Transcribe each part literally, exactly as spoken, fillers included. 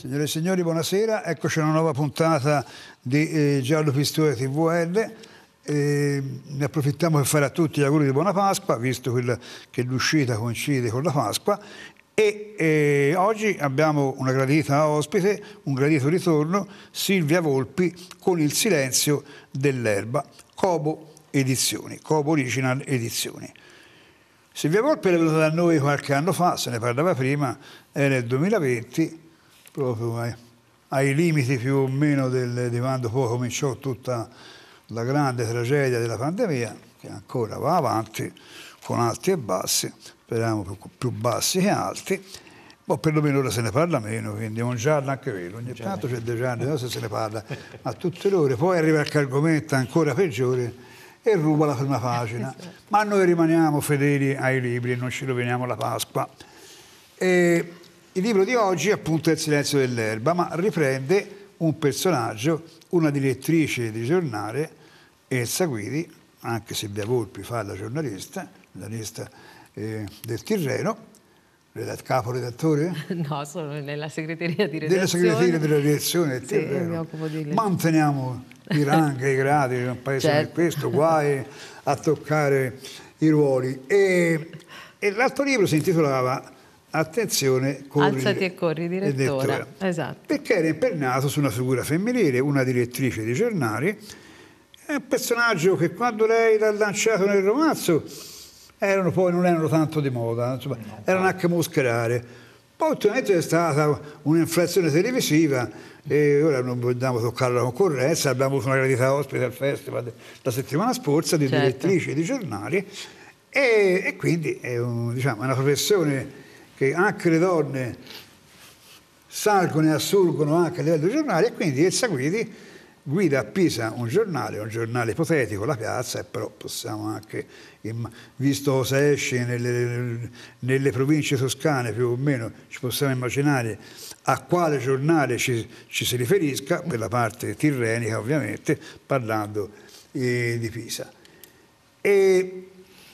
Signore e signori, buonasera. Eccoci a una nuova puntata di eh, Giallo Pistoia T V L. Eh, ne approfittiamo per fare a tutti gli auguri di buona Pasqua, visto quella, che l'uscita coincide con la Pasqua. E eh, oggi abbiamo una gradita ospite, un gradito ritorno, Silvia Volpi con Il silenzio dell'erba, Cobo Edizioni, Cobo Original Edizioni. Silvia Volpi è venuta da noi qualche anno fa, se ne parlava prima, è nel duemilaventi, proprio ai, ai limiti più o meno del, di quando poi cominciò tutta la grande tragedia della pandemia, che ancora va avanti con alti e bassi, speriamo più, più bassi che alti, ma perlomeno ora se ne parla meno, quindi è un giallo anche vero, ogni tanto c'è dei gialli, adesso se ne parla a tutte le ore, poi arriva qualche argomento ancora peggiore e ruba la prima pagina, esatto. Ma noi rimaniamo fedeli ai libri e non ci roviniamo la Pasqua. E il libro di oggi appunto è Il silenzio dell'erba, ma riprende un personaggio, una direttrice di giornale, Elsa Guidi, anche Silvia Volpi fa la giornalista, giornalista eh, del Tirreno, capo redattore? No, sono nella segreteria di redazione. Della segreteria della direzione del Tirreno. Sì, mi occupo di lei. Manteniamo i ranghi e i gradi in un paese come questo, guai a toccare i ruoli. E, e l'altro libro si intitolava Attenzione, corri, Alzati e corri, direttore. Esatto. Perché era impernato su una figura femminile, una direttrice di giornali, è un personaggio che quando lei l'ha lanciato nel romanzo erano poi non erano tanto di moda, insomma, erano anche muscherare. Poi ultimamente è stata un'inflazione televisiva e ora non vogliamo toccare la concorrenza, abbiamo avuto una gradita ospite al festival la settimana scorsa di certo. direttrici di giornali e, e quindi è, un, diciamo, è una professione che anche le donne salgono e assurgono anche a livello di giornali e quindi Elsa Guidi guida a Pisa un giornale, un giornale ipotetico, La Piazza, e però possiamo anche, visto cosa esce nelle, nelle province toscane più o meno, ci possiamo immaginare a quale giornale ci, ci si riferisca, per la parte tirrenica ovviamente, parlando eh, di Pisa. E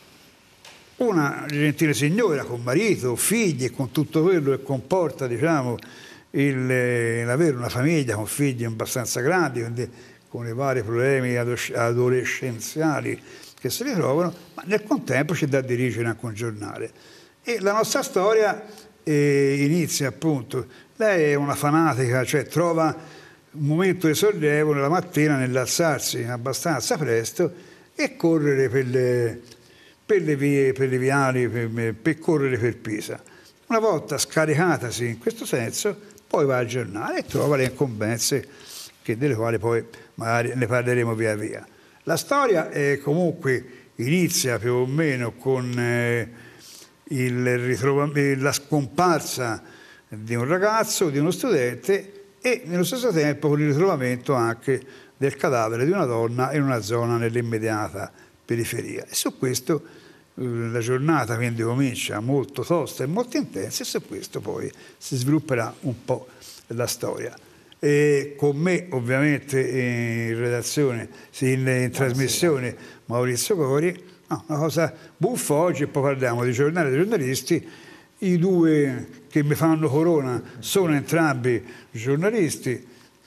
una gentile signora con marito, figli e con tutto quello che comporta, diciamo, l'avere una famiglia con figli abbastanza grandi, quindi, con i vari problemi adolescenziali che si ritrovano, ma nel contempo c'è da dirigere anche un giornale. E la nostra storia eh, inizia appunto, lei è una fanatica, cioè trova un momento di sollievo nella mattina nell'alzarsi abbastanza presto e correre per le, per le vie, per le viali, per, per correre per Pisa. Una volta scaricatasi in questo senso, poi va al giornale e trova le incombenze che delle quali poi magari ne parleremo via via. La storia è comunque inizia più o meno con eh, il ritrovamento, la scomparsa di un ragazzo, di uno studente e nello stesso tempo con il ritrovamento anche del cadavere di una donna in una zona nell'immediata periferia. E su questo eh, la giornata quindi comincia molto tosta e molto intensa e su questo poi si svilupperà un po' la storia. E con me ovviamente in redazione, in, in trasmissione Maurizio Cori. No, una cosa buffa oggi e poi parliamo di giornali e giornalisti. I due che mi fanno corona sono entrambi giornalisti.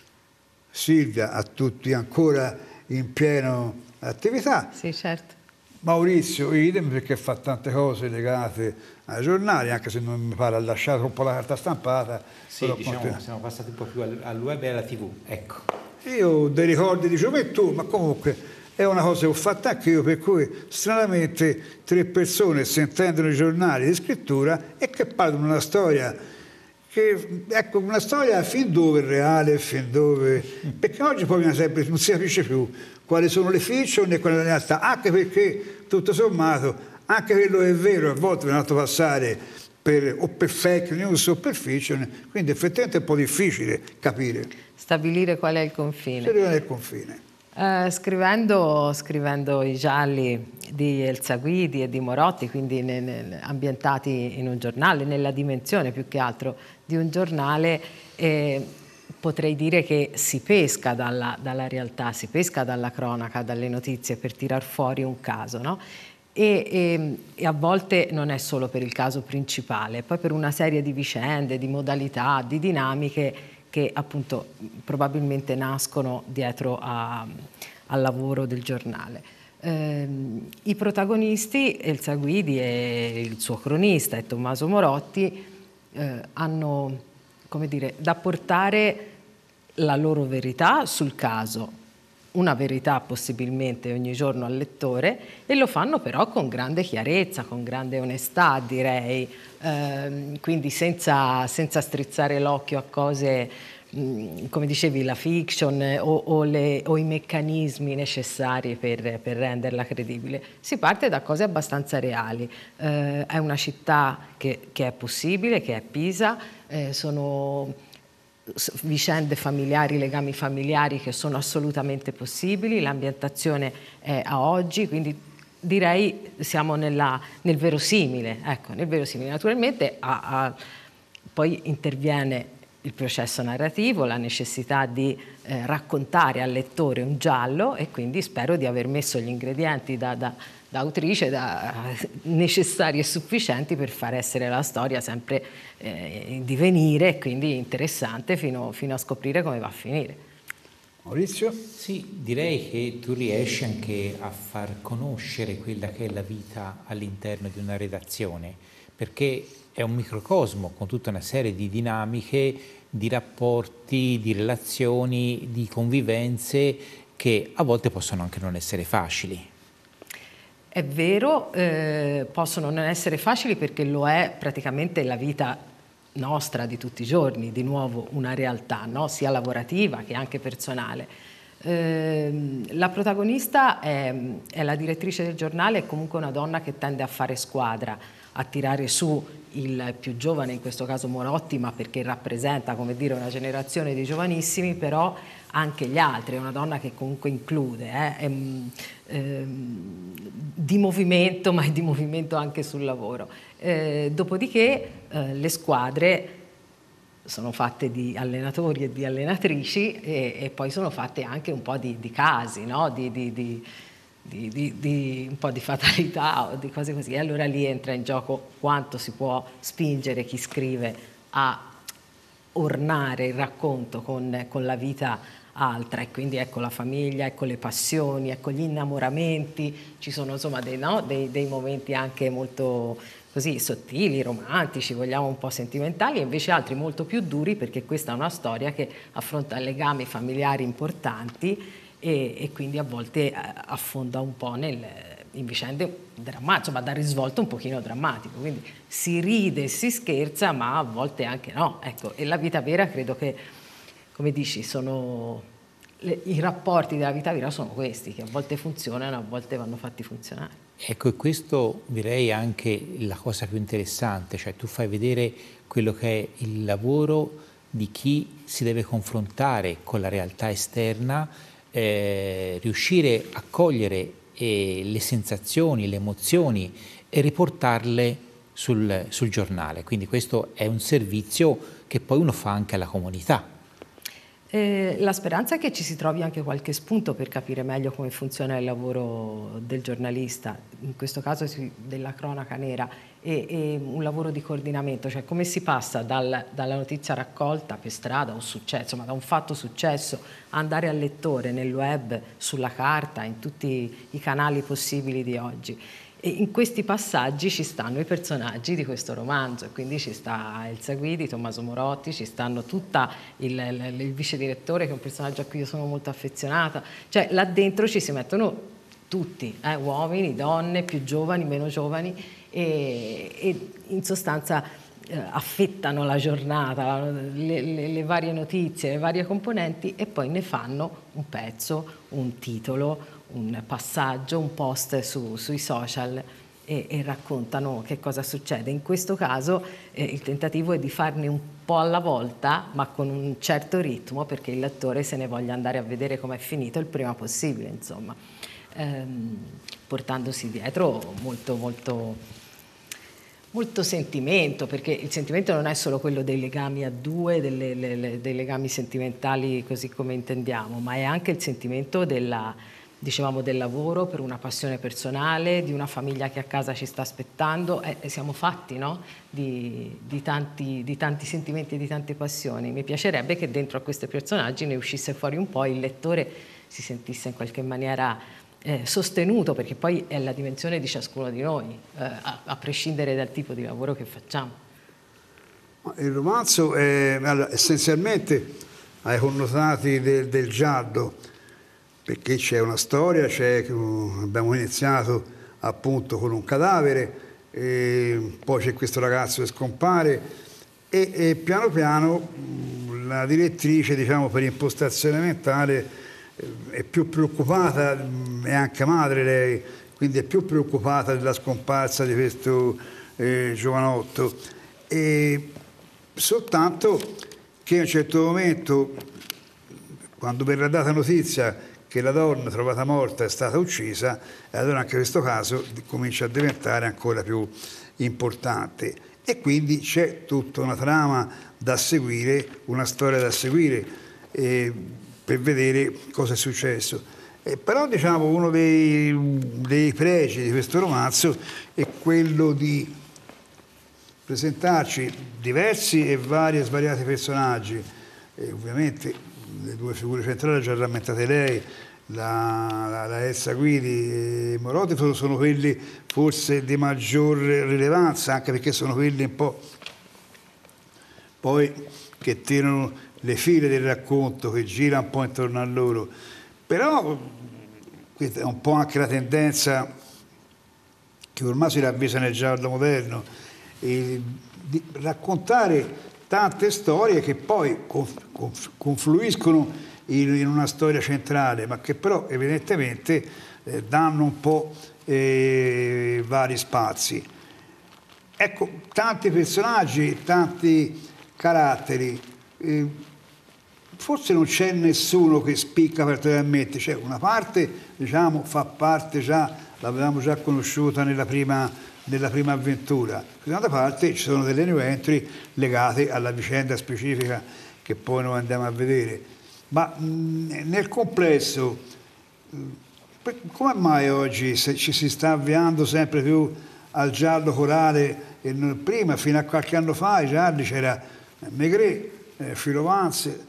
Silvia a tutti ancora in piena attività. Sì, certo. Maurizio idem perché fa tante cose legate ai giornali, anche se non mi pare ha lasciato troppo la carta stampata. Sì, diciamo, siamo passati un po' più al web e alla tivù, ecco. Io ho dei ricordi di gioventù, ma comunque è una cosa che ho fatto anche io, per cui stranamente tre persone sentendono i giornali di scrittura e che parlano una storia che, ecco, una storia fin dove è reale, fin dove... perché oggi poi sempre, non si capisce più quali sono le fiction e quali sono le realtà, anche perché tutto sommato anche quello che è vero a volte viene fatto passare per, o per fake news o per fiction, quindi effettivamente è un po' difficile capire. Stabilire qual è il confine. Stabilire il confine. Uh, scrivendo, scrivendo i gialli di Elsa Guidi e di Morotti, quindi ne, ne, ambientati in un giornale, nella dimensione più che altro di un giornale, eh, potrei dire che si pesca dalla, dalla realtà, si pesca dalla cronaca, dalle notizie per tirar fuori un caso, no? E, e, e a volte non è solo per il caso principale, poi per una serie di vicende, di modalità, di dinamiche che appunto probabilmente nascono dietro a, al lavoro del giornale. Eh, I protagonisti, Elsa Guidi e il suo cronista e Tommaso Morotti, eh, hanno, come dire, da portare la loro verità sul caso, una verità possibilmente ogni giorno al lettore, e lo fanno però con grande chiarezza, con grande onestà, direi, ehm, quindi senza, senza strizzare l'occhio a cose, mh, come dicevi, la fiction o, o, le, o i meccanismi necessari per, per renderla credibile. Si parte da cose abbastanza reali. Eh, è una città che, che è possibile, che è Pisa, eh, sono vicende familiari, legami familiari che sono assolutamente possibili, l'ambientazione è a oggi, quindi direi siamo nella, nel verosimile, ecco, nel verosimile. Naturalmente a, a, poi interviene il processo narrativo, la necessità di eh, raccontare al lettore un giallo, e quindi spero di aver messo gli ingredienti da, da, da autrice da, necessari e sufficienti per far essere la storia sempre eh, in divenire e quindi interessante fino, fino a scoprire come va a finire. Maurizio? Sì, direi che tu riesci anche a far conoscere quella che è la vita all'interno di una redazione, perché è un microcosmo con tutta una serie di dinamiche, di rapporti, di relazioni, di convivenze che a volte possono anche non essere facili. È vero, eh, possono non essere facili perché lo è praticamente la vita nostra di tutti i giorni, di nuovo una realtà, no? Sia lavorativa che anche personale. Eh, la protagonista è, è la direttrice del giornale, è comunque una donna che tende a fare squadra, a tirare su il più giovane, in questo caso Morotti, ma perché rappresenta, come dire, una generazione di giovanissimi, però anche gli altri. È una donna che comunque include, eh, è, eh, di movimento, ma è di movimento anche sul lavoro. Eh, dopodiché eh, le squadre sono fatte di allenatori e di allenatrici, e, e poi sono fatte anche un po' di, di casi, no? di, di, di Di, di, di un po' di fatalità o di cose così. E allora lì entra in gioco quanto si può spingere chi scrive a ornare il racconto con, con la vita altra, e quindi ecco la famiglia, ecco le passioni, ecco gli innamoramenti. Ci sono insomma dei, no, dei, dei momenti anche molto così sottili, romantici, vogliamo un po' sentimentali, e invece altri molto più duri, perché questa è una storia che affronta legami familiari importanti e, e quindi a volte affonda un po' nel, in vicende drammatiche, ma dà risvolto un pochino drammatico, quindi si ride, si scherza, ma a volte anche no, ecco. E la vita vera, credo che, come dici, sono le, i rapporti della vita vera sono questi, che a volte funzionano, a volte vanno fatti funzionare. Ecco, e questo direi anche la cosa più interessante, cioè tu fai vedere quello che è il lavoro di chi si deve confrontare con la realtà esterna, eh, riuscire a cogliere eh, le sensazioni, le emozioni e riportarle sul, sul giornale. Quindi questo è un servizio che poi uno fa anche alla comunità. Eh, la speranza è che ci si trovi anche qualche spunto per capire meglio come funziona il lavoro del giornalista, in questo caso della cronaca nera, e, e un lavoro di coordinamento, cioè come si passa dal, dalla notizia raccolta per strada, un successo, ma da un fatto successo, a andare al lettore nel web, sulla carta, in tutti i canali possibili di oggi. E in questi passaggi ci stanno i personaggi di questo romanzo, quindi ci sta Elsa Guidi, Tommaso Morotti, ci stanno tutta il, il, il vice direttore, che è un personaggio a cui io sono molto affezionata, cioè là dentro ci si mettono tutti, eh, uomini, donne, più giovani, meno giovani, e, e in sostanza eh, affettano la giornata, le, le, le varie notizie, le varie componenti, e poi ne fanno un pezzo, un titolo, un passaggio, un post su, sui social, e, e raccontano che cosa succede. In questo caso eh, il tentativo è di farne un po' alla volta, ma con un certo ritmo, perché il lettore se ne voglia andare a vedere com'è finito il prima possibile, insomma, ehm, portandosi dietro molto molto molto sentimento, perché il sentimento non è solo quello dei legami a due, delle, le, dei legami sentimentali così come intendiamo, ma è anche il sentimento della dicevamo del lavoro, per una passione personale, di una famiglia che a casa ci sta aspettando, e eh, siamo fatti, no? di, di, tanti, di tanti sentimenti e di tante passioni. Mi piacerebbe che dentro a questi personaggi ne uscisse fuori un po', il lettore si sentisse in qualche maniera eh, sostenuto, perché poi è la dimensione di ciascuno di noi, eh, a, a prescindere dal tipo di lavoro che facciamo. Il romanzo è, allora, essenzialmente ha i connotati del, del giallo, perché c'è una storia, c'è, abbiamo iniziato appunto con un cadavere, e poi c'è questo ragazzo che scompare e, e piano piano la direttrice, diciamo, per impostazione mentale è più preoccupata, è anche madre lei, quindi è più preoccupata della scomparsa di questo eh, giovanotto, e soltanto che a un certo momento, quando verrà data notizia che la donna trovata morta è stata uccisa, e allora anche questo caso comincia a diventare ancora più importante, e quindi c'è tutta una trama da seguire, una storia da seguire eh, per vedere cosa è successo. Eh, però diciamo uno dei, dei pregi di questo romanzo è quello di presentarci diversi e vari e svariati personaggi, eh, ovviamente le due figure centrali già rammentate lei, la, la, la Elsa Guidi e Morotti, sono, sono quelli forse di maggior rilevanza, anche perché sono quelli un po' poi che tirano le file del racconto, che gira un po' intorno a loro. Però questa è un po' anche la tendenza che ormai si ravvisa nel giallo moderno, e di raccontare tante storie che poi confluiscono in una storia centrale, ma che però evidentemente eh, danno un po' eh, vari spazi. Ecco, tanti personaggi, tanti caratteri, eh, forse non c'è nessuno che spicca particolarmente, c'è una parte, diciamo, fa parte già, l'avevamo già conosciuta nella prima nella prima avventura, d'altra parte ci sono delle new entry legate alla vicenda specifica che poi noi andiamo a vedere, ma mh, nel complesso mh, come mai oggi se ci si sta avviando sempre più al giallo corale? E prima, fino a qualche anno fa, i gialli c'era Maigret, eh, Philo Vance,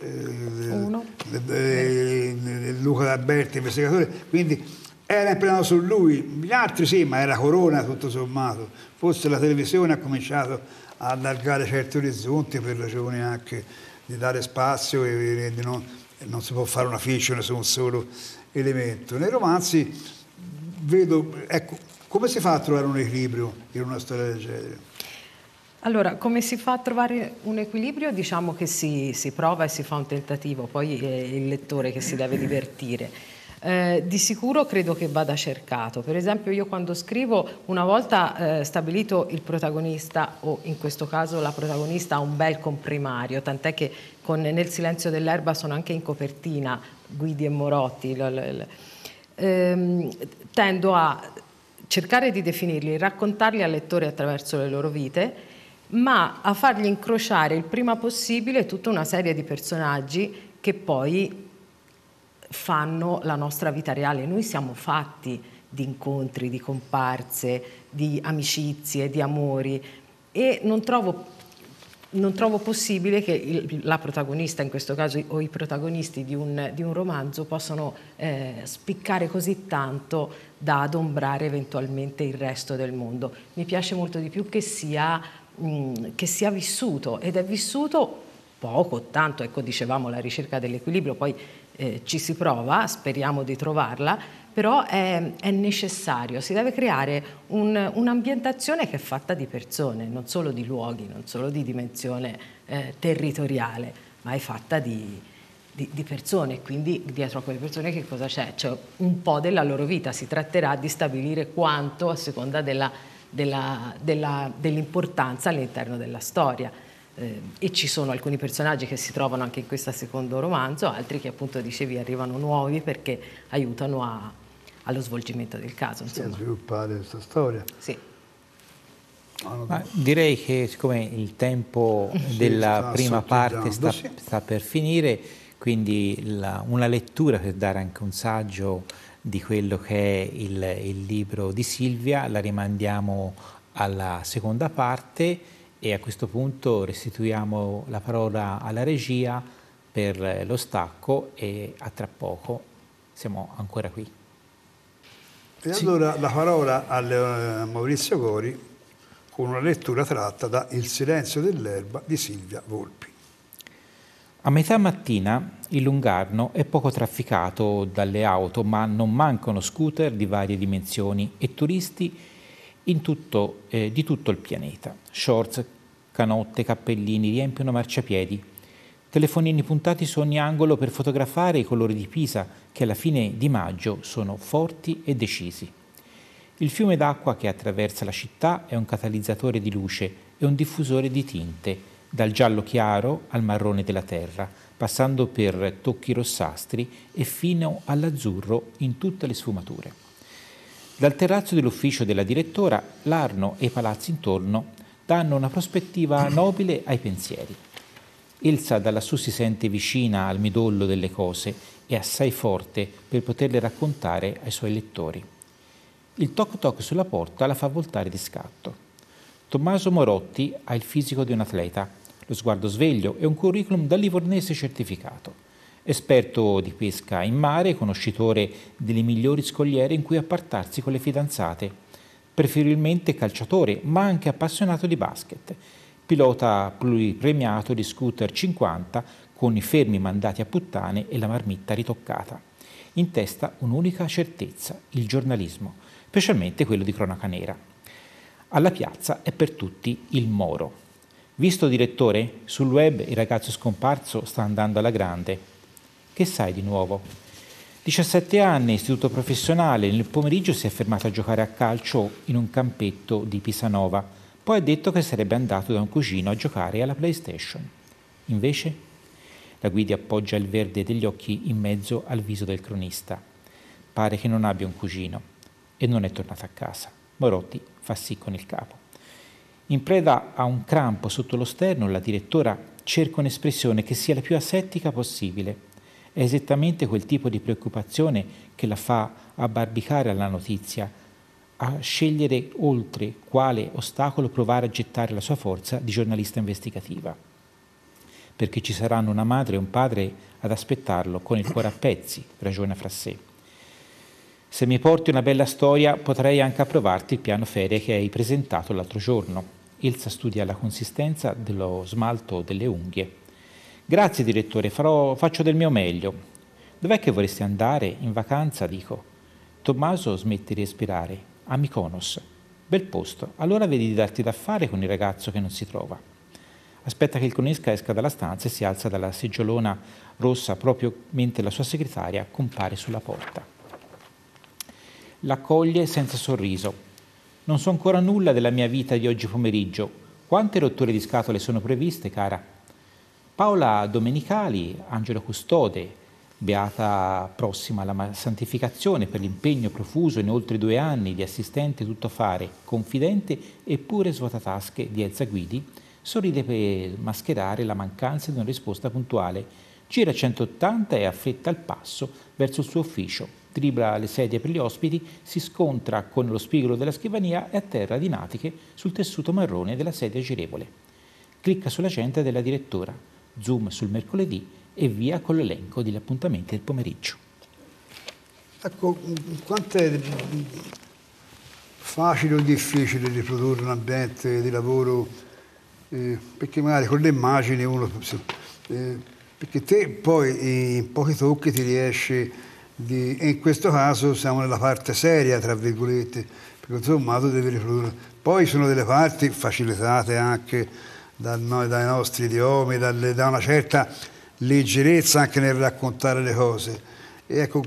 eh, eh, eh, Luca D'Alberti, investigatore, quindi era impegnato su lui, gli altri sì, ma era Corona tutto sommato. Forse la televisione ha cominciato a allargare certi orizzonti per ragioni anche di dare spazio e di non, non si può fare una fiction su un solo elemento. Nei romanzi vedo, ecco, come si fa a trovare un equilibrio in una storia del genere? Allora, come si fa a trovare un equilibrio? Diciamo che si, si prova e si fa un tentativo, poi è il lettore che si deve divertire. Eh, di sicuro credo che vada cercato. Per esempio io quando scrivo, una volta eh, stabilito il protagonista, o in questo caso la protagonista, ha un bel comprimario, tant'è che con Nel silenzio dell'erba sono anche in copertina Guidi e Morotti, l, l, l, ehm, tendo a cercare di definirli, raccontarli al lettore attraverso le loro vite, ma a fargli incrociare il prima possibile tutta una serie di personaggi che poi fanno la nostra vita reale. Noi siamo fatti di incontri, di comparse, di amicizie, di amori, e non trovo, non trovo possibile che il, la protagonista, in questo caso, o i protagonisti di un, di un romanzo possano eh, spiccare così tanto da adombrare eventualmente il resto del mondo. Mi piace molto di più che sia, mh, che sia vissuto, ed è vissuto poco, tanto, ecco, dicevamo la ricerca dell'equilibrio, poi Eh, ci si prova, speriamo di trovarla, però è, è necessario, si deve creare un, un'ambientazione che è fatta di persone, non solo di luoghi, non solo di dimensione eh, territoriale, ma è fatta di, di, di persone, quindi dietro a quelle persone che cosa c'è? C'è un po' della loro vita, si tratterà di stabilire quanto a seconda della, della, della, dell'importanza all'interno della storia. Eh, e ci sono alcuni personaggi che si trovano anche in questo secondo romanzo, altri che appunto dicevi arrivano nuovi perché aiutano a, allo svolgimento del caso, insomma. Sì, a sviluppare questa storia. Sì. Ma direi che siccome il tempo sì, della prima parte sta, sì. sta per finire, quindi la, una lettura per dare anche un saggio di quello che è il, il libro di Silvia, la rimandiamo alla seconda parte e a questo punto restituiamo la parola alla regia per lo stacco e a tra poco siamo ancora qui. E allora la parola a Maurizio Cori con una lettura tratta da Il silenzio dell'erba di Silvia Volpi. A metà mattina il Lungarno è poco trafficato dalle auto, ma non mancano scooter di varie dimensioni e turisti in tutto, eh, di tutto il pianeta. Shorts, canotte, cappellini riempiono marciapiedi. Telefonini puntati su ogni angolo per fotografare i colori di Pisa che alla fine di maggio sono forti e decisi. Il fiume d'acqua che attraversa la città è un catalizzatore di luce e un diffusore di tinte, dal giallo chiaro al marrone della terra, passando per tocchi rossastri e fino all'azzurro in tutte le sfumature. Dal terrazzo dell'ufficio della direttora, l'Arno e i palazzi intorno danno una prospettiva nobile ai pensieri. Elsa da lassù si sente vicina al midollo delle cose e assai forte per poterle raccontare ai suoi lettori. Il toc toc sulla porta la fa voltare di scatto. Tommaso Morotti ha il fisico di un atleta, lo sguardo sveglio e un curriculum da livornese certificato. Esperto di pesca in mare, conoscitore delle migliori scogliere in cui appartarsi con le fidanzate, preferibilmente calciatore ma anche appassionato di basket. Pilota pluripremiato di scooter cinquanta con i fermi mandati a puttane e la marmitta ritoccata. In testa un'unica certezza, il giornalismo, specialmente quello di cronaca nera. Alla piazza è per tutti il Moro. Visto direttore? Sul web il ragazzo scomparso sta andando alla grande. Che sai di nuovo? diciassette anni, istituto professionale, nel pomeriggio si è fermato a giocare a calcio in un campetto di Pisanova. Poi ha detto che sarebbe andato da un cugino a giocare alla PlayStation. Invece, la Guidi appoggia il verde degli occhi in mezzo al viso del cronista. Pare che non abbia un cugino e non è tornato a casa. Morotti fa sì con il capo. In preda a un crampo sotto lo sterno, la direttora cerca un'espressione che sia la più asettica possibile. È esattamente quel tipo di preoccupazione che la fa abbarbicare alla notizia, a scegliere oltre quale ostacolo provare a gettare la sua forza di giornalista investigativa. Perché ci saranno una madre e un padre ad aspettarlo con il cuore a pezzi, ragiona fra sé. Se mi porti una bella storia potrei anche approvarti il piano ferie che hai presentato l'altro giorno. Elsa studia la consistenza dello smalto delle unghie. Grazie direttore, farò, faccio del mio meglio. Dov'è che vorresti andare? In vacanza, dico. Tommaso smette di respirare. A Mykonos. Bel posto. Allora vedi di darti da fare con il ragazzo che non si trova. Aspetta che il cronista esca dalla stanza e si alza dalla seggiolona rossa proprio mentre la sua segretaria compare sulla porta. L'accoglie senza sorriso. Non so ancora nulla della mia vita di oggi pomeriggio. Quante rotture di scatole sono previste, cara? Paola Domenicali, angelo custode, beata prossima alla santificazione per l'impegno profuso in oltre due anni di assistente tuttofare, confidente e pure svuotatasche di Elsa Guidi, sorride per mascherare la mancanza di una risposta puntuale, gira a centottanta e affretta il passo verso il suo ufficio, dribbla le sedie per gli ospiti, si scontra con lo spigolo della scrivania e atterra di natiche sul tessuto marrone della sedia girevole. Clicca sull'agenda della direttora, zoom sul mercoledì e via con l'elenco degli appuntamenti del pomeriggio. Ecco, quanto è facile o difficile riprodurre un ambiente di lavoro, eh, perché magari con le immagini uno... Eh, perché te poi in pochi tocchi ti riesci di... E in questo caso siamo nella parte seria, tra virgolette, perché insomma tu devi riprodurre. Poi sono delle parti facilitate anche dal, no, dai nostri idiomi, dalle, da una certa leggerezza anche nel raccontare le cose. E ecco,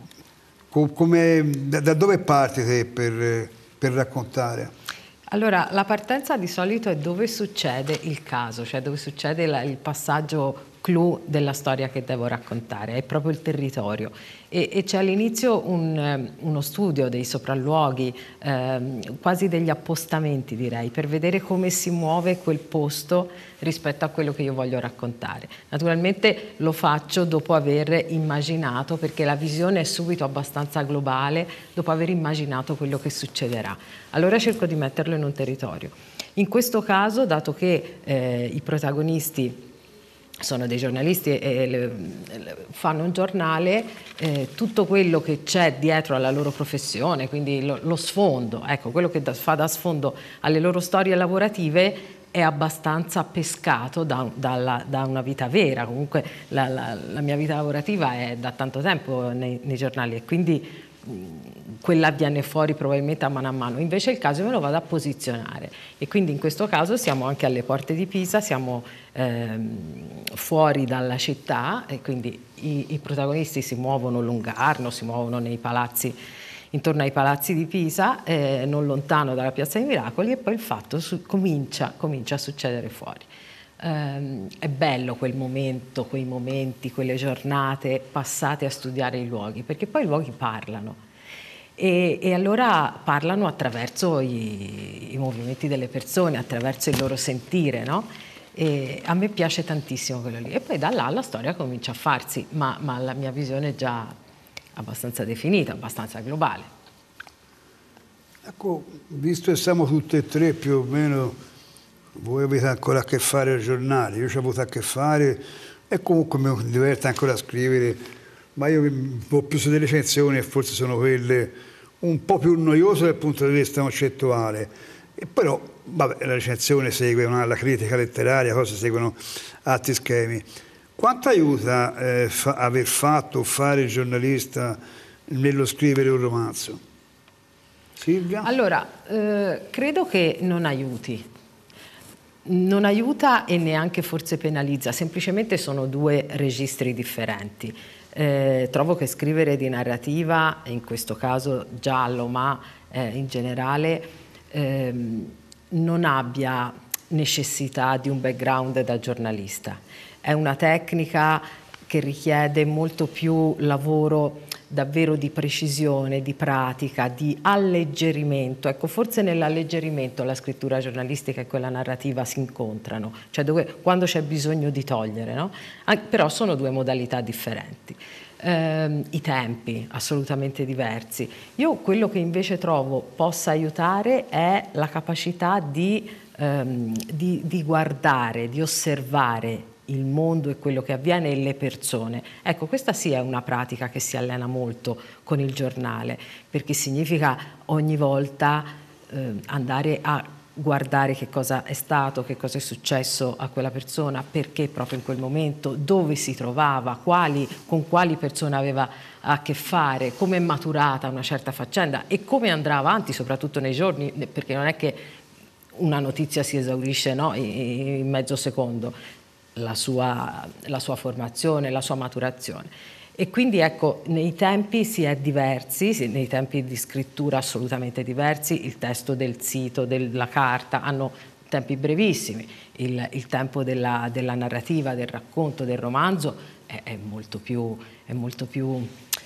come, da, da dove parti te per, per raccontare? Allora, la partenza di solito è dove succede il caso, cioè dove succede la, il passaggio clou della storia che devo raccontare, è proprio il territorio. E, e c'è all'inizio un, uno studio dei sopralluoghi, ehm, quasi degli appostamenti direi, per vedere come si muove quel posto rispetto a quello che io voglio raccontare. Naturalmente lo faccio dopo aver immaginato, perché la visione è subito abbastanza globale, dopo aver immaginato quello che succederà. Allora cerco di metterlo in un territorio. In questo caso, dato che eh, i protagonisti sono dei giornalisti e le, le, fanno un giornale, eh, tutto quello che c'è dietro alla loro professione, quindi lo, lo sfondo, ecco, quello che da, fa da sfondo alle loro storie lavorative è abbastanza pescato da, da, da una vita vera. Comunque la, la, la mia vita lavorativa è da tanto tempo nei, nei giornali e quindi quella viene fuori probabilmente a mano a mano. Invece il caso me lo vado a posizionare e quindi in questo caso siamo anche alle porte di Pisa, siamo ehm, fuori dalla città e quindi i, i protagonisti si muovono lungo Arno, si muovono nei palazzi, intorno ai palazzi di Pisa, eh, non lontano dalla Piazza dei Miracoli, e poi il fatto su, comincia, comincia a succedere fuori. Um, è bello quel momento, quei momenti, quelle giornate passate a studiare i luoghi, perché poi i luoghi parlano e, e allora parlano attraverso i, i movimenti delle persone, attraverso il loro sentire, no? E a me piace tantissimo quello lì. E poi da là la storia comincia a farsi, ma, ma la mia visione è già abbastanza definita, abbastanza globale. Ecco, visto che siamo tutti e tre più o meno, voi avete ancora a che fare ai giornali, io ci ho avuto a che fare e comunque mi diverte ancora a scrivere, ma io un po' più su delle recensioni e forse sono quelle un po' più noiose dal punto di vista concettuale. E però, vabbè, la recensione segue una, la critica letteraria, cose seguono altri schemi. Quanto aiuta eh, fa, aver fatto o fare il giornalista nello scrivere un romanzo? Silvia? Allora, eh, credo che non aiuti. Non aiuta e neanche forse penalizza, semplicemente sono due registri differenti. Eh, trovo che scrivere di narrativa, in questo caso giallo, ma eh, in generale, eh, non abbia necessità di un background da giornalista. È una tecnica che richiede molto più lavoro davvero di precisione, di pratica, di alleggerimento. Ecco, forse nell'alleggerimento la scrittura giornalistica e quella narrativa si incontrano, cioè dove, quando c'è bisogno di togliere, no? An- però sono due modalità differenti. Eh, I tempi, assolutamente diversi. Io quello che invece trovo possa aiutare è la capacità di, ehm, di, di guardare, di osservare il mondo e quello che avviene e le persone. Ecco, questa sì è una pratica che si allena molto con il giornale, perché significa ogni volta eh, andare a guardare che cosa è stato, che cosa è successo a quella persona, perché proprio in quel momento, dove si trovava, quali, con quali persone aveva a che fare, come è maturata una certa faccenda e come andrà avanti, soprattutto nei giorni, perché non è che una notizia si esaurisce, no, in mezzo secondo. La sua, la sua formazione, la sua maturazione. E quindi ecco, nei tempi si è diversi, sì, nei tempi di scrittura assolutamente diversi, il testo del sito, della carta hanno tempi brevissimi, il, il tempo della, della narrativa, del racconto, del romanzo è, è molto più, è molto più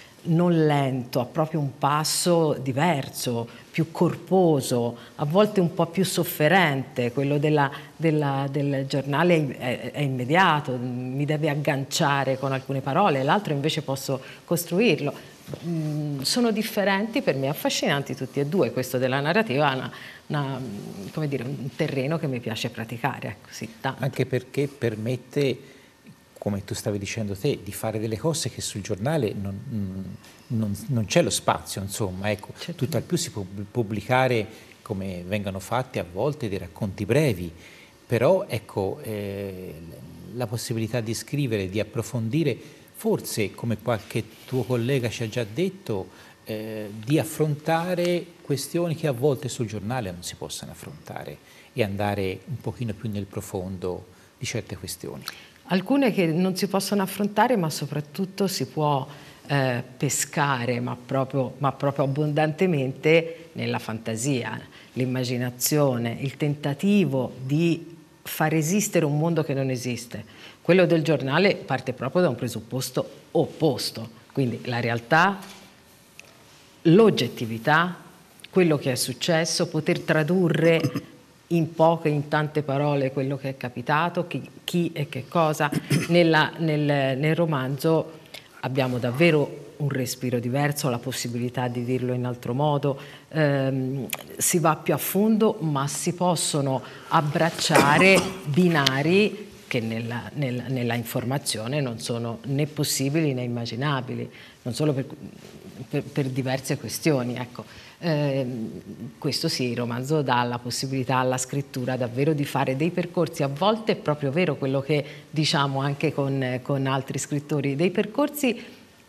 non lento, ha proprio un passo diverso, più corposo, a volte un po' più sofferente. Quello della, della, del giornale è, è immediato, mi deve agganciare con alcune parole, l'altro invece posso costruirlo. Mm, sono differenti, per me affascinanti tutti e due. Questo della narrativa è una, una, come dire, un terreno che mi piace praticare, ecco, sì, tanto. Anche perché permette, come tu stavi dicendo te, di fare delle cose che sul giornale non, non, non c'è lo spazio, insomma, ecco, Certo. tutt'al più si può pubblicare, come vengono fatti a volte, dei racconti brevi, però ecco, eh, la possibilità di scrivere, di approfondire, forse, come qualche tuo collega ci ha già detto, eh, di affrontare questioni che a volte sul giornale non si possono affrontare e andare un pochino più nel profondo di certe questioni. Alcune che non si possono affrontare, ma soprattutto si può eh, pescare, ma proprio, ma proprio abbondantemente nella fantasia, l'immaginazione, il tentativo di far esistere un mondo che non esiste. Quello del giornale parte proprio da un presupposto opposto, quindi la realtà, l'oggettività, quello che è successo, poter tradurre in poche, in tante parole quello che è capitato, chi, chi e che cosa. Nella, nel, nel romanzo abbiamo davvero un respiro diverso, la possibilità di dirlo in altro modo, ehm, si va più a fondo, ma si possono abbracciare binari che nella, nella, nella informazione non sono né possibili né immaginabili, non solo per, per, per diverse questioni. Ecco. Eh, questo sì, il romanzo dà la possibilità alla scrittura davvero di fare dei percorsi, a volte è proprio vero quello che diciamo anche con, con altri scrittori, dei percorsi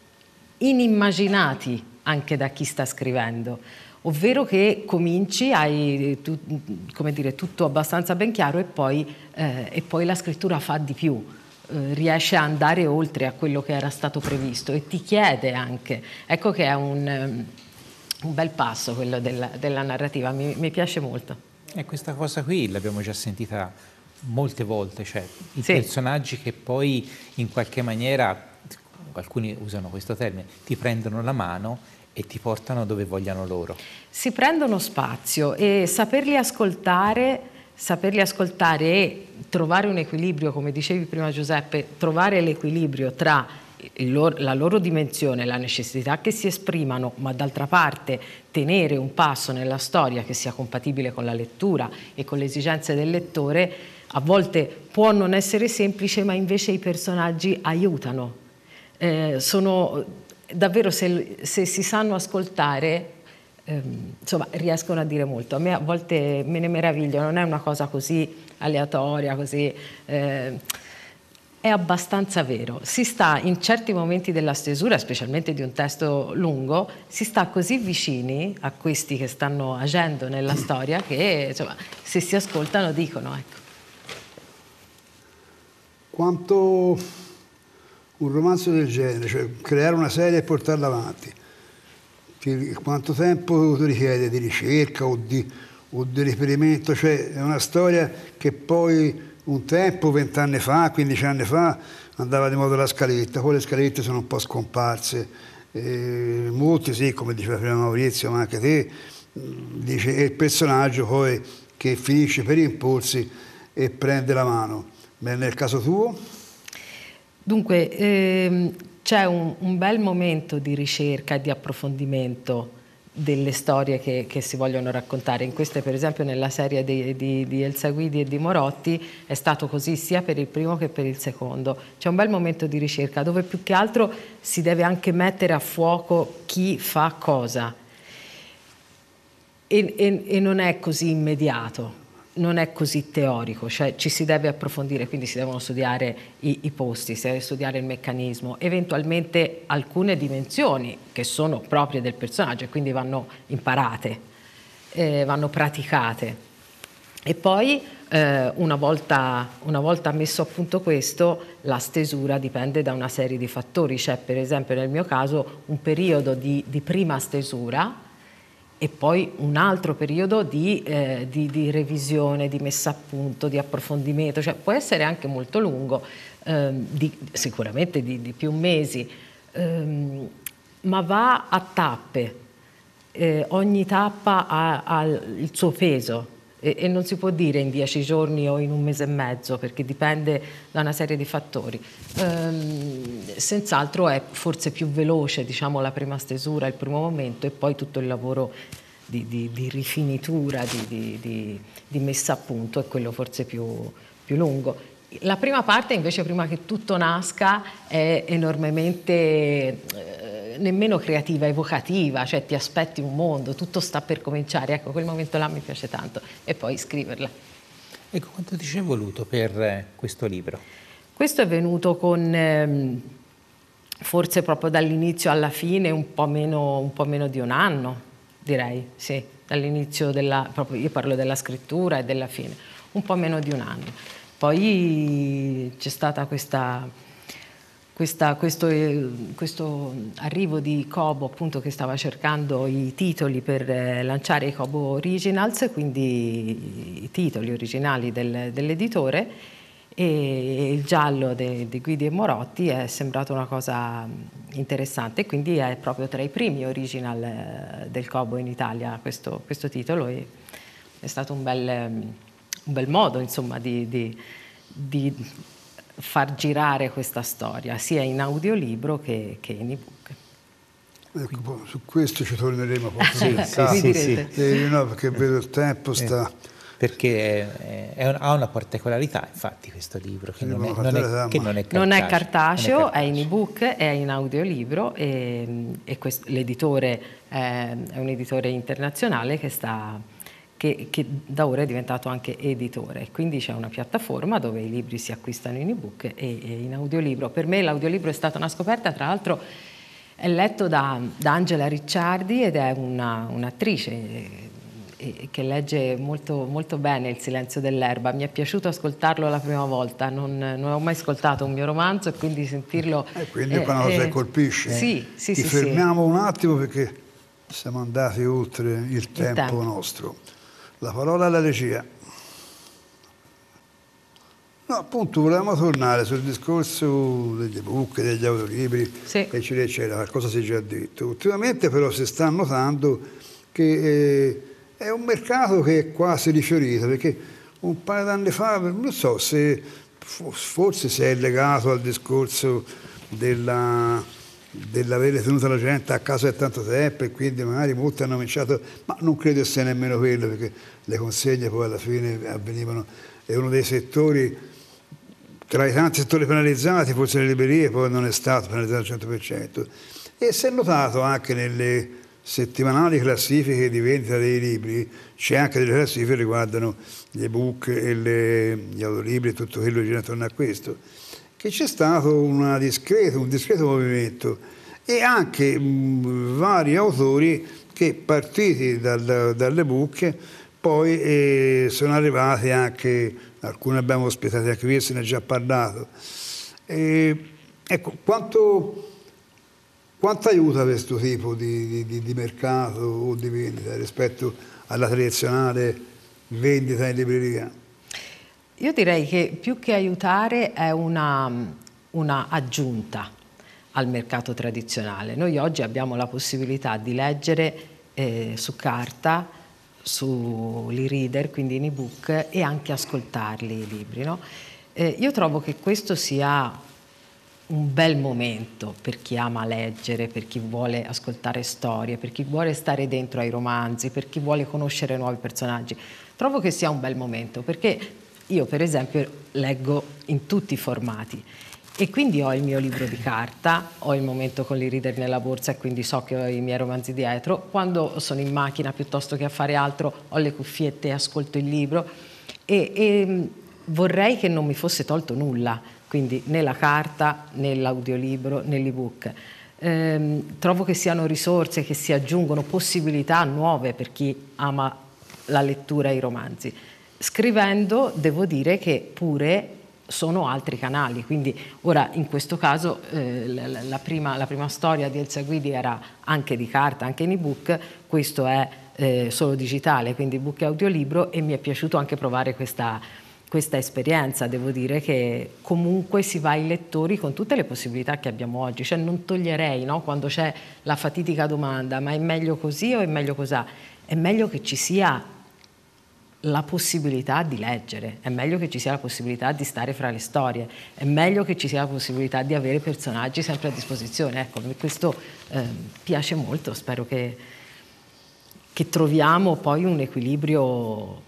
inimmaginati anche da chi sta scrivendo, ovvero che cominci, hai tu, come dire, tutto abbastanza ben chiaro e poi, eh, e poi la scrittura fa di più, eh, riesce a andare oltre a quello che era stato previsto e ti chiede anche, ecco che è un, un bel passo quello della, della narrativa, mi, mi piace molto. E questa cosa qui l'abbiamo già sentita molte volte, cioè i sì. personaggi che poi in qualche maniera, alcuni usano questo termine, ti prendono la mano e ti portano dove vogliano loro. Si prendono spazio e saperli ascoltare, saperli ascoltare e trovare un equilibrio, come dicevi prima Giuseppe, trovare l'equilibrio tra il loro, la loro dimensione, la necessità che si esprimano, ma d'altra parte tenere un passo nella storia che sia compatibile con la lettura e con le esigenze del lettore, a volte può non essere semplice, ma invece i personaggi aiutano. Eh, sono davvero, se, se si sanno ascoltare, ehm, insomma, riescono a dire molto. A me a volte me ne meraviglio, non è una cosa così aleatoria, così, eh, è abbastanza vero. Si sta in certi momenti della stesura, specialmente di un testo lungo, si sta così vicini a questi che stanno agendo nella storia che, insomma, se si ascoltano dicono, ecco. Quanto un romanzo del genere, cioè creare una serie e portarla avanti, che, quanto tempo ti richiede di ricerca o di, o di riferimento? Cioè è una storia che poi un tempo, vent'anni fa, quindici anni fa, andava di moda la scaletta, poi le scalette sono un po' scomparse, eh, molti sì, come diceva prima Maurizio, ma anche te, dice, è il personaggio poi che finisce per impulsi e prende la mano. Beh, nel caso tuo? Dunque, ehm, c'è un, un bel momento di ricerca e di approfondimento delle storie che, che si vogliono raccontare. In queste, per esempio, nella serie di, di, di Elsa Guidi e di Morotti è stato così sia per il primo che per il secondo. C'è un bel momento di ricerca dove più che altro si deve anche mettere a fuoco chi fa cosa e, e, e non è così immediato. Non è così teorico, cioè ci si deve approfondire, quindi si devono studiare i, i posti, si deve studiare il meccanismo, eventualmente alcune dimensioni che sono proprie del personaggio e quindi vanno imparate, eh, vanno praticate. E poi eh, una volta, una volta messo a punto questo, la stesura dipende da una serie di fattori. C'è per esempio nel mio caso un periodo di, di prima stesura e poi un altro periodo di, eh, di, di revisione, di messa a punto, di approfondimento, cioè può essere anche molto lungo, ehm, di, sicuramente di, di più mesi, ehm, ma va a tappe, eh, ogni tappa ha, ha il suo peso e, e non si può dire in dieci giorni o in un mese e mezzo perché dipende da una serie di fattori. Ehm, senz'altro è forse più veloce, diciamo, la prima stesura, il primo momento e poi tutto il lavoro di, di, di rifinitura, di, di, di, di messa a punto è quello forse più, più lungo. La prima parte invece, prima che tutto nasca, è enormemente eh, nemmeno creativa, evocativa, cioè ti aspetti un mondo, tutto sta per cominciare, ecco, quel momento là mi piace tanto e poi scriverla. Ecco, quanto ti ci è voluto per eh, questo libro? Questo è venuto con, ehm, forse proprio dall'inizio alla fine, un po' meno, un po' meno di un anno, direi, sì, dall'inizio della, proprio io parlo della scrittura e della fine, un po' meno di un anno. Poi c'è stata questa Questa, questo, questo arrivo di Kobo, appunto, che stava cercando i titoli per eh, lanciare i Kobo Originals, quindi i titoli originali del, dell'editore, e il giallo di Guidi e Morotti è sembrato una cosa interessante, quindi è proprio tra i primi original eh, del Kobo in Italia questo, questo titolo, e è stato un bel, un bel modo, insomma, di, di, di far girare questa storia sia in audiolibro che, che in ebook. Ecco, su questo ci torneremo poi. Sì, sì, sì, sì. No, perché vedo il tempo sta... Eh, perché è, è un, ha una particolarità, infatti, questo libro, che, sì, non, è, non, è, che non è cartaceo. Non è cartaceo, non è, è in ebook, è in audiolibro, e, e l'editore è, è un editore internazionale che sta... Che, che da ora è diventato anche editore, quindi c'è una piattaforma dove i libri si acquistano in ebook e, e in audiolibro. Per me l'audiolibro è stata una scoperta, tra l'altro è letto da, da Angela Ricciardi ed è una, un'attrice e, e, che legge molto, molto bene Il silenzio dell'erba. Mi è piaciuto ascoltarlo la prima volta, non, non ho mai ascoltato un mio romanzo, e quindi sentirlo... E quindi è una cosa che colpisce. Sì, sì, Ti sì, fermiamo sì. un attimo perché siamo andati oltre il, il tempo, tempo nostro. La parola alla regia. No, appunto, volevamo tornare sul discorso degli ebook, degli audiolibri, sì, eccetera, eccetera. Qualcosa si è già detto. Ultimamente però si sta notando che eh, è un mercato che è quasi rifiorito, perché un paio d'anni fa, non so se forse si è legato al discorso della... dell'avere tenuto la gente a casa per tanto tempo, e quindi magari molti hanno cominciato, ma non credo sia nemmeno quello, perché le consegne poi alla fine avvenivano, è uno dei settori, tra i tanti settori penalizzati, forse le librerie poi non è stato penalizzato al cento per cento, e si è notato anche nelle settimanali classifiche di vendita dei libri, c'è anche delle classifiche che riguardano gli ebook e le, gli audiolibri e tutto quello che gira attorno a questo, che c'è stato una discreto, un discreto movimento, e anche mh, vari autori che, partiti dal, dall'ebook, poi eh, sono arrivati anche, alcuni abbiamo ospitati anche qui, se ne è già parlato. E, ecco, quanto, quanto aiuta questo tipo di, di, di mercato o di vendita rispetto alla tradizionale vendita in libreria? Io direi che più che aiutare è una, una aggiunta al mercato tradizionale. Noi oggi abbiamo la possibilità di leggere eh, su carta, su l'e-reader, quindi in ebook, e anche ascoltarli i libri, no? Eh, io trovo che questo sia un bel momento per chi ama leggere, per chi vuole ascoltare storie, per chi vuole stare dentro ai romanzi, per chi vuole conoscere nuovi personaggi. Trovo che sia un bel momento, perché io, per esempio, leggo in tutti i formati, e quindi ho il mio libro di carta, ho il momento con l'e-reader nella borsa e quindi so che ho i miei romanzi dietro. Quando sono in macchina, piuttosto che a fare altro, ho le cuffiette e ascolto il libro, e, e vorrei che non mi fosse tolto nulla, quindi né la carta, né l'audiolibro, né l'ebook. Ehm, trovo che siano risorse che si aggiungono, possibilità nuove per chi ama la lettura e i romanzi. Scrivendo devo dire che pure sono altri canali, quindi ora in questo caso eh, la, la, prima, la prima storia di Elsa Guidi era anche di carta, anche in ebook, questo è eh, solo digitale, quindi ebook e audiolibro, e mi è piaciuto anche provare questa, questa esperienza. Devo dire che comunque si va ai lettori con tutte le possibilità che abbiamo oggi, cioè non toglierei, no, quando c'è la fatidica domanda ma è meglio così o è meglio così, è meglio che ci sia la possibilità di leggere, è meglio che ci sia la possibilità di stare fra le storie, è meglio che ci sia la possibilità di avere personaggi sempre a disposizione. Ecco, questo eh, piace molto, spero che, che troviamo poi un equilibrio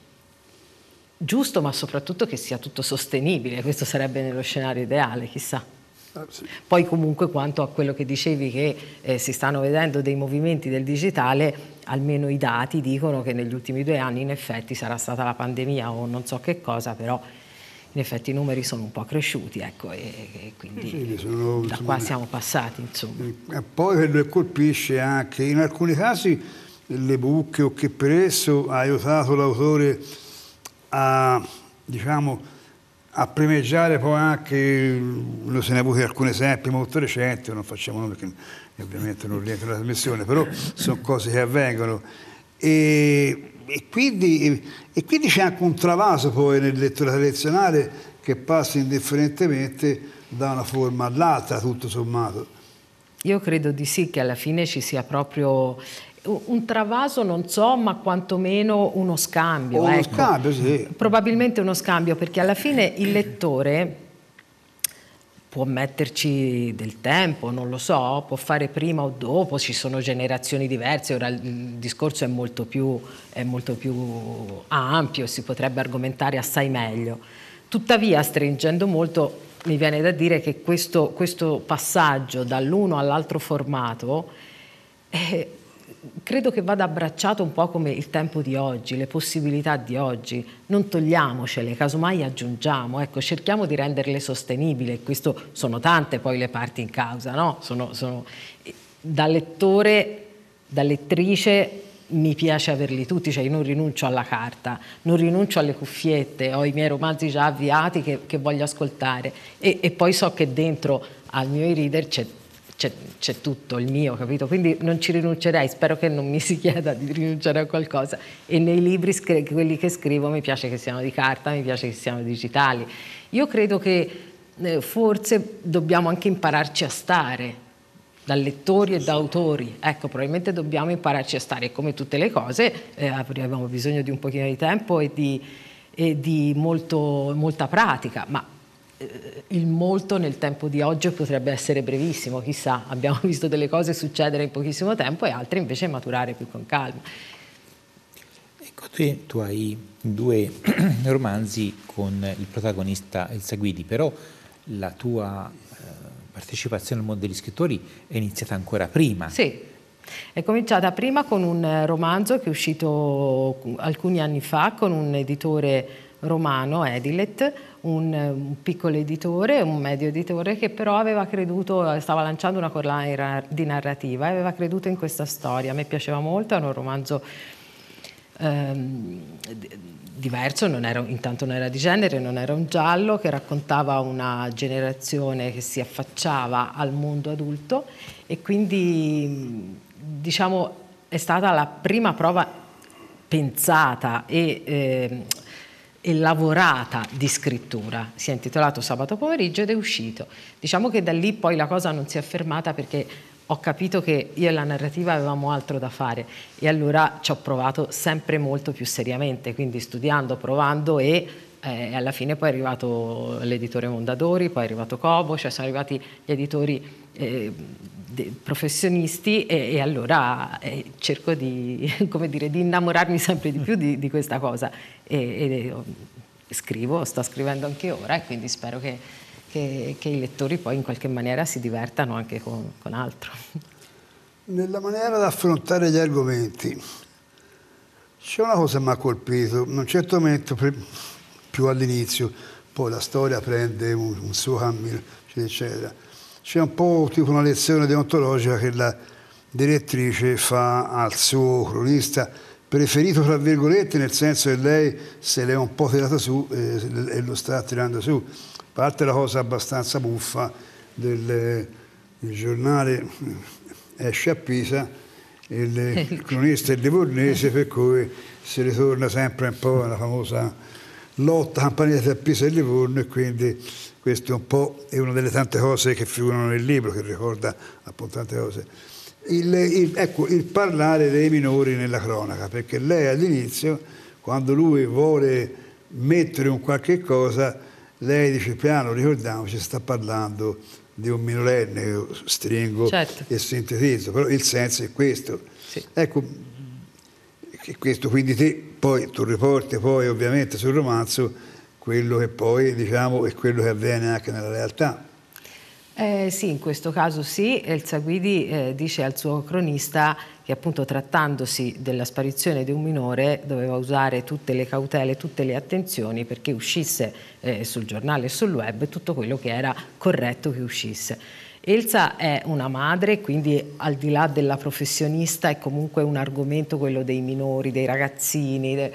giusto, ma soprattutto che sia tutto sostenibile. Questo sarebbe nello scenario ideale, chissà. Ah, sì. Poi comunque, quanto a quello che dicevi, che eh, si stanno vedendo dei movimenti del digitale, almeno i dati dicono che negli ultimi due anni in effetti sarà stata la pandemia o non so che cosa, però in effetti i numeri sono un po' cresciuti, ecco, e, e quindi sì, sono, da insomma, qua siamo passati, insomma. E poi quello che colpisce anche, in alcuni casi l'ebook o che per esso ha aiutato l'autore a, diciamo, a primeggiare poi anche, noi se ne avuti alcuni esempi molto recenti, non facciamo nomi perché ovviamente non rientra nella trasmissione, però sono cose che avvengono. E, e quindi, e quindi c'è anche un travaso poi nel lettore tradizionale che passa indifferentemente da una forma all'altra, tutto sommato. Io credo di sì, che alla fine ci sia proprio un travaso, non so, ma quantomeno uno scambio. O uno ecco. scambio, sì. Probabilmente uno scambio, perché alla fine il lettore può metterci del tempo, non lo so, può fare prima o dopo, ci sono generazioni diverse, ora il discorso è molto più, è molto più ampio, si potrebbe argomentare assai meglio. Tuttavia, stringendo molto, mi viene da dire che questo, questo passaggio dall'uno all'altro formato eh, credo che vada abbracciato un po' come il tempo di oggi, le possibilità di oggi. Non togliamocele, casomai aggiungiamo, ecco, cerchiamo di renderle sostenibili. Questo sono tante poi le parti in causa, no? Sono, sono, da lettore, da lettrice mi piace averli tutti, cioè io non rinuncio alla carta, non rinuncio alle cuffiette, ho i miei romanzi già avviati che, che voglio ascoltare e, e poi so che dentro al mio e-reader c'è c'è tutto il mio, capito? Quindi non ci rinuncerei, spero che non mi si chieda di rinunciare a qualcosa. E nei libri, quelli che scrivo, mi piace che siano di carta, mi piace che siano digitali. Io credo che eh, forse dobbiamo anche impararci a stare, da lettori e da autori. Ecco, probabilmente dobbiamo impararci a stare, come tutte le cose, eh, abbiamo bisogno di un pochino di tempo e di, e di molto, molta pratica, ma il molto nel tempo di oggi potrebbe essere brevissimo, chissà, abbiamo visto delle cose succedere in pochissimo tempo e altre invece maturare più con calma. Ecco, tu, tu hai due romanzi con il protagonista Elsa Guidi, però la tua eh, partecipazione al mondo degli scrittori è iniziata ancora prima. Sì, è cominciata prima con un romanzo che è uscito alcuni anni fa con un editore romano, Edilet, un, un piccolo editore, un medio editore che però aveva creduto, stava lanciando una collana di narrativa e aveva creduto in questa storia. A me piaceva molto, era un romanzo ehm, diverso, non era, intanto non era di genere, non era un giallo, che raccontava una generazione che si affacciava al mondo adulto e quindi diciamo è stata la prima prova pensata e eh, e lavorata di scrittura. Si è intitolato Sabato pomeriggio ed è uscito. Diciamo che da lì poi la cosa non si è fermata perché ho capito che io e la narrativa avevamo altro da fare e allora ci ho provato sempre molto più seriamente, quindi studiando, provando e eh, alla fine poi è arrivato l'editore Mondadori, poi è arrivato Kobo, cioè sono arrivati gli editori eh, professionisti e, e allora eh, cerco di, come dire, di innamorarmi sempre di più di, di questa cosa e, e scrivo, sto scrivendo anche ora e quindi spero che, che, che i lettori poi in qualche maniera si divertano anche con, con altro. Nella maniera di affrontare gli argomenti c'è una cosa che mi ha colpito, in un certo momento più all'inizio, poi la storia prende un, un suo cammino, eccetera. C'è un po' tipo una lezione deontologica che la direttrice fa al suo cronista preferito, tra virgolette, nel senso che lei se l'è un po' tirata su eh, e lo sta tirando su. A parte la cosa abbastanza buffa del il giornale esce a Pisa, il, il cronista è livornese, per cui si ritorna sempre un po' alla famosa lotta campanile tra Pisa e Livorno e quindi questo è un po' è una delle tante cose che figurano nel libro, che ricorda appunto tante cose. Il, il, ecco, il parlare dei minori nella cronaca, perché lei all'inizio, quando lui vuole mettere un qualche cosa, lei dice piano, ricordiamoci, sta parlando di un minorenne, io stringo certo. e sintetizzo, però il senso è questo. Sì. Ecco, che questo quindi te, poi tu riporti poi ovviamente sul romanzo quello che poi diciamo è quello che avviene anche nella realtà. Eh, sì, in questo caso sì. Elsa Guidi eh, dice al suo cronista che appunto trattandosi della sparizione di un minore doveva usare tutte le cautele, tutte le attenzioni perché uscisse eh, sul giornale e sul web tutto quello che era corretto che uscisse. Elsa è una madre, quindi al di là della professionista è comunque un argomento quello dei minori, dei ragazzini, de,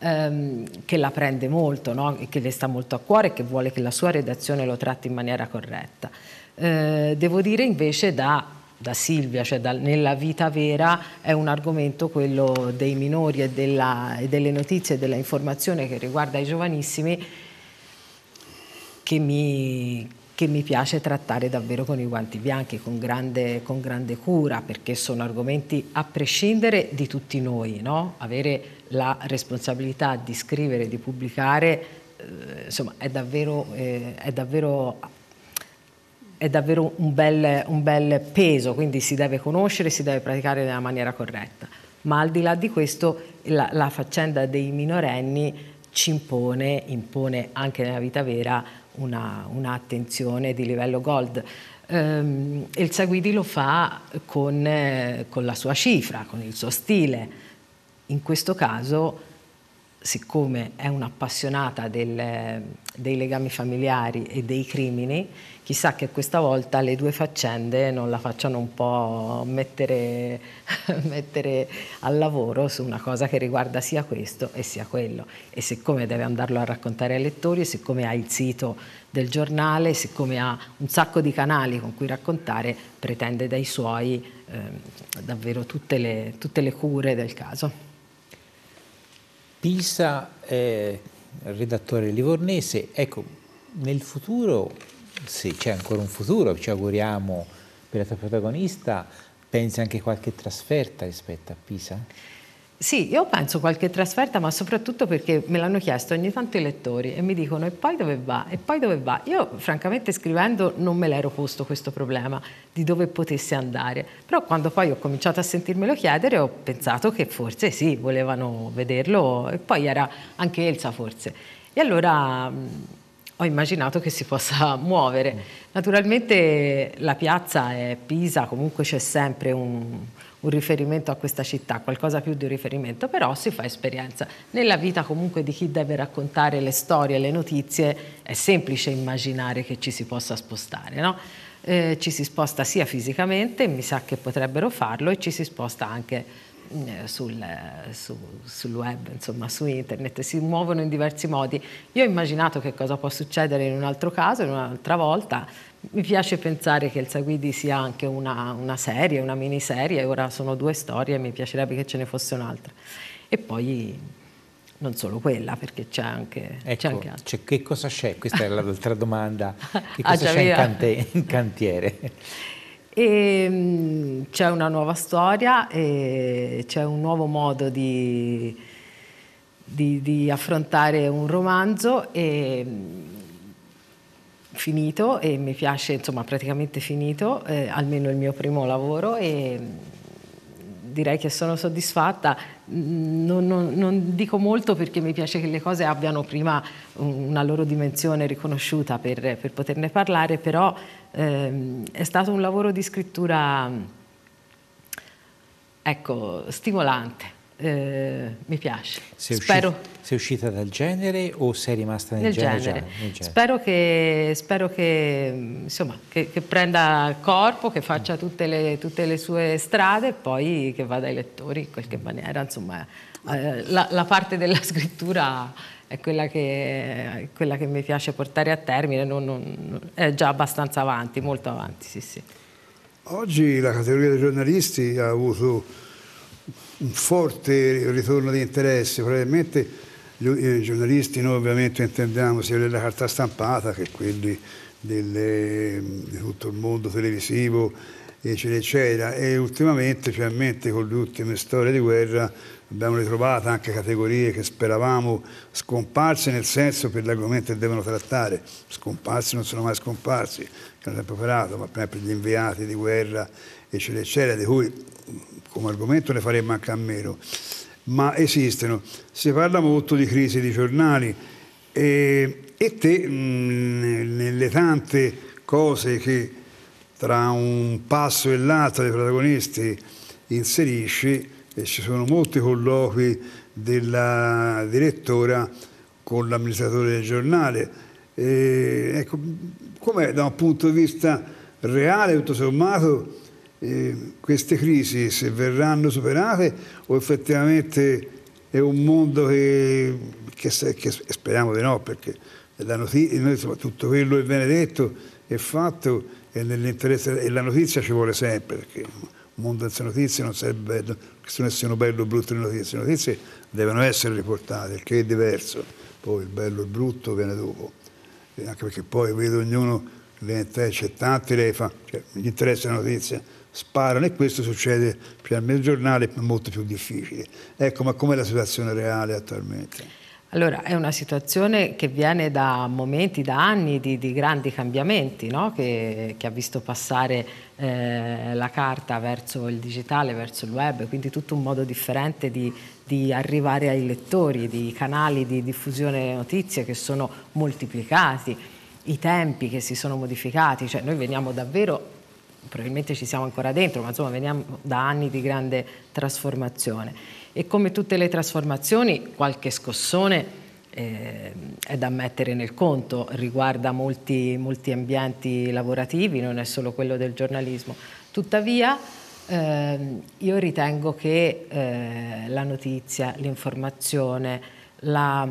ehm, che la prende molto, no? Che le sta molto a cuore e che vuole che la sua redazione lo tratti in maniera corretta. Eh, devo dire invece da, da Silvia, cioè da, nella vita vera, è un argomento, quello dei minori e, della, e delle notizie e della informazione che riguarda i giovanissimi, che mi, che mi piace trattare davvero con i guanti bianchi, con grande, con grande cura, perché sono argomenti a prescindere di tutti noi, no? Avere la responsabilità di scrivere, di pubblicare, eh, insomma, è davvero, eh, è davvero, è davvero un, bel, un bel peso, quindi si deve conoscere, si deve praticare nella maniera corretta. Ma al di là di questo, la, la faccenda dei minorenni ci impone, impone anche nella vita vera, una, una attenzione di livello gold. Um, Elsa Guidi lo fa con, eh, con la sua cifra, con il suo stile. In questo caso, siccome è un'appassionata del, dei legami familiari e dei crimini, chissà che questa volta le due faccende non la facciano un po' mettere, mettere al lavoro su una cosa che riguarda sia questo e sia quello. E siccome deve andarlo a raccontare ai lettori, e siccome ha il sito del giornale, siccome ha un sacco di canali con cui raccontare, pretende dai suoi eh, davvero tutte le, tutte le cure del caso. Pisa, eh, redattore livornese, ecco, nel futuro, se c'è ancora un futuro, ci auguriamo per la tua protagonista, pensi anche a qualche trasferta rispetto a Pisa? Sì, io penso qualche trasferta, ma soprattutto perché me l'hanno chiesto ogni tanto i lettori e mi dicono: e poi dove va? E poi dove va? Io francamente scrivendo non me l'ero posto questo problema di dove potesse andare, però quando poi ho cominciato a sentirmelo chiedere ho pensato che forse sì, volevano vederlo, e poi era anche Elsa forse. E allora mh, ho immaginato che si possa muovere. Naturalmente la piazza è Pisa, comunque c'è sempre un... un riferimento a questa città, qualcosa più di un riferimento, però si fa esperienza. Nella vita comunque di chi deve raccontare le storie, le notizie, è semplice immaginare che ci si possa spostare, no? Eh, ci si sposta sia fisicamente, mi sa che potrebbero farlo, e ci si sposta anche eh, sul, su, sul web, insomma su internet, si muovono in diversi modi. Io ho immaginato che cosa può succedere in un altro caso, in un'altra volta. Mi piace pensare che Elsa Guidi sia anche una, una serie, una miniserie, ora sono due storie, mi piacerebbe che ce ne fosse un'altra. E poi non solo quella, perché c'è anche, ecco, anche altro. Cioè, che cosa c'è? Questa è l'altra domanda. Che ah, cosa c'è in, cante, in cantiere? E, c'è una nuova storia, c'è un nuovo modo di, di, di affrontare un romanzo, e finito, e mi piace, insomma, praticamente finito, eh, almeno il mio primo lavoro, e direi che sono soddisfatta. Non, non, non dico molto perché mi piace che le cose abbiano prima una loro dimensione riconosciuta per, per poterne parlare, però ehm, è stato un lavoro di scrittura, ecco, stimolante. Eh, mi piace. Sei, Spero... uscita, sei uscita dal genere o sei rimasta nel, nel genere? genere. Già, nel genere. Spero che, spero che, insomma, che, che prenda corpo, che faccia tutte le, tutte le sue strade e poi che vada ai lettori in qualche maniera. Insomma, eh, la, la parte della scrittura è quella che, quella che mi piace portare a termine, non, non, è già abbastanza avanti, molto avanti, sì, sì. Oggi la categoria dei giornalisti ha avuto un forte ritorno di interesse, probabilmente i giornalisti, noi ovviamente intendiamo sia della carta stampata che quelli delle, di tutto il mondo televisivo, eccetera, eccetera, e ultimamente, specialmente con le ultime storie di guerra, abbiamo ritrovato anche categorie che speravamo scomparse, nel senso per l'argomento che devono trattare. Scomparsi non sono mai scomparsi, che hanno sempre operato, ma per esempio gli inviati di guerra, eccetera, eccetera, di cui come argomento ne faremmo anche a meno, ma esistono. Si parla molto di crisi di giornali e, e te mh, nelle tante cose che tra un passo e l'altro dei protagonisti inserisci, e ci sono molti colloqui della direttora con l'amministratore del giornale. E, ecco, com'è da un punto di vista reale, tutto sommato, Eh, queste crisi, se verranno superate o effettivamente è un mondo che, che, che speriamo di no, perché la notizia, noi, insomma, tutto quello che viene detto è fatto e nell'interesse, e la notizia ci vuole sempre, perché un mondo senza notizie non sarebbe bello, che siano bello o brutto le notizie, le notizie devono essere riportate, il che è diverso, poi il bello e il brutto viene dopo, e anche perché poi vedo ognuno, c'è tanti, lei fa, cioè, gli interessa la notizia, sparano, e questo succede più al mezzogiornale, è molto più difficile. Ecco, ma com'è la situazione reale attualmente? Allora, è una situazione che viene da momenti, da anni di, di grandi cambiamenti, no? che, che ha visto passare eh, la carta verso il digitale, verso il web, quindi tutto un modo differente di, di arrivare ai lettori, di canali di diffusione notizie che sono moltiplicati, i tempi che si sono modificati, cioè noi veniamo davvero, probabilmente ci siamo ancora dentro, ma insomma veniamo da anni di grande trasformazione. E come tutte le trasformazioni, qualche scossone eh, è da mettere nel conto, riguarda molti, molti ambienti lavorativi, non è solo quello del giornalismo. Tuttavia eh, io ritengo che eh, la notizia, l'informazione, la,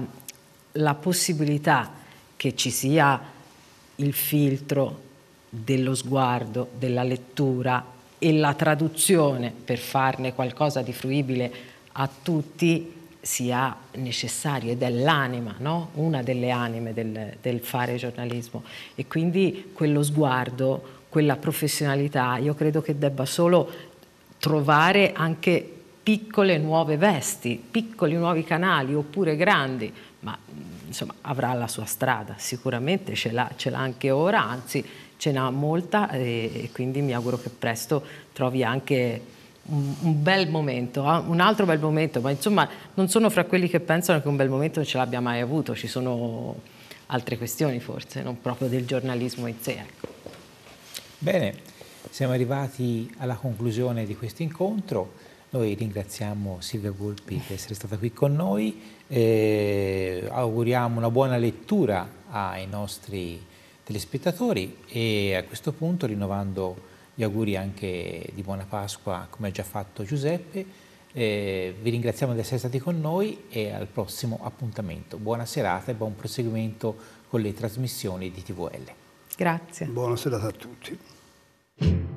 la possibilità che ci sia il filtro dello sguardo, della lettura e la traduzione per farne qualcosa di fruibile a tutti sia necessario, ed è l'anima, no? Una delle anime del, del fare giornalismo, e quindi quello sguardo, quella professionalità, io credo che debba solo trovare anche piccole nuove vesti, piccoli nuovi canali oppure grandi, ma insomma avrà la sua strada, sicuramente ce l'ha, ce l'ha anche ora, anzi ce n'ha molta, e, e quindi mi auguro che presto trovi anche un, un bel momento, eh? un altro bel momento, ma insomma non sono fra quelli che pensano che un bel momento non ce l'abbia mai avuto, ci sono altre questioni forse, non proprio del giornalismo in sé. Ecco. Bene, siamo arrivati alla conclusione di questo incontro. Noi ringraziamo Silvia Volpi per essere stata qui con noi, eh, auguriamo una buona lettura ai nostri telespettatori e a questo punto, rinnovando gli auguri anche di buona Pasqua come ha già fatto Giuseppe, eh, vi ringraziamo di essere stati con noi e al prossimo appuntamento. Buona serata e buon proseguimento con le trasmissioni di T V L. Grazie. Buona serata a tutti.